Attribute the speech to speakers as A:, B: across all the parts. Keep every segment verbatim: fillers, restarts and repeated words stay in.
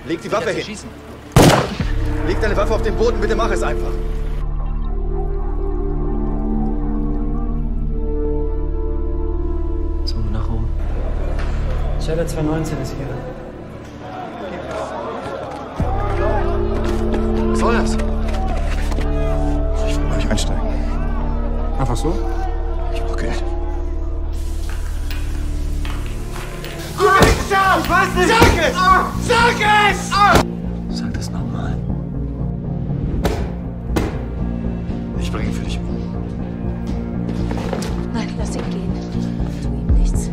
A: Leg die Waffe hin. Schießen. Leg deine Waffe auf den Boden, bitte mach es einfach.
B: Zunge nach oben.
C: Cheddar zwei neunzehn ist hier.
A: Was soll das?
D: Ich will bei euch einsteigen.
E: Einfach so?
D: Ich brauche Geld.
A: Du willst es ja! Ich weiß nicht! Sag es! Ah! Sag es! Ah!
B: Sag das nochmal.
D: Ich bringe ihn für dich um.
F: Nein, lass ihn gehen. Tu ihm nichts.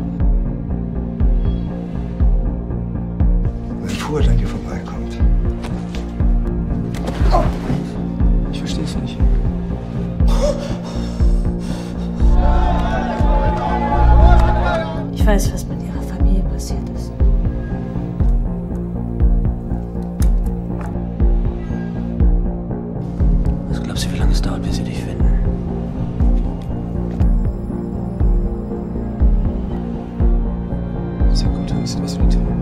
D: Wenn Fuhr an dir vorbeikommt.
E: Oh. Ich verstehe es nicht.
F: Ich weiß, was mit ihrer Familie passiert ist.
B: Was glaubst du, wie lange es dauert, bis sie dich finden?
E: Sehr gut, dann wisst ihr, was wir tun.